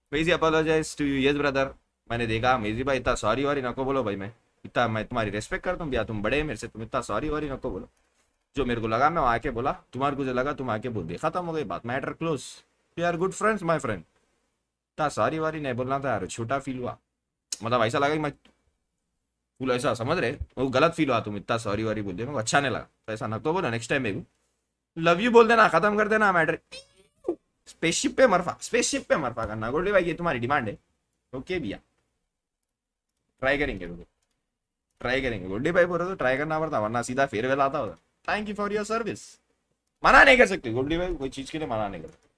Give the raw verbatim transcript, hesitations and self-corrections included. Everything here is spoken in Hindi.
मेजी apologise to you, yes brother. मैंने देखा मेजी भाई, इतना सॉरी वॉरी नको बोलो भाई, मैं इतना मैं तुम्हारी रेस्पेक्ट करता हूँ भैया, तुम बड़े हैं मेरे से, तुम इतना सॉरी वॉरी नको बोलो। जो मेरे को लगा मैं आके बोला, तुम्हारे को जो लगा तुम आके बोल दिया, खत्म हो गई बात, matter close. We are good friends my friend. इतना सॉरी वॉरी नहीं बोलना था यार, छोटा फील हुआ, मतलब ऐसा लगा कि मैं फुल ऐसा समझ रहे, वो गलत फील हुआ, तुम इतना सॉरी वॉरी बोल दिया, मेरे को अच्छा नहीं लगा, तो ऐसा नको बोलो नेक्स्ट टाइम में। लव यू बोल देना, खत्म कर देना मैटर। स्पेसशिप पे मरफा, स्पेसशिप पे मरफा करना गोल्डी भाई, ये तुम्हारी डिमांड है। ओके भैया, ट्राई करेंगे, ट्राई करेंगे। गोल्डी भाई बोल रहे तो ट्राई करना पड़ता, वरना सीधा फेयरवेल आता होगा। Thank you for your service. मना नहीं कर सकते गोल्डी भाई, कोई चीज के लिए मना नहीं कर सकते।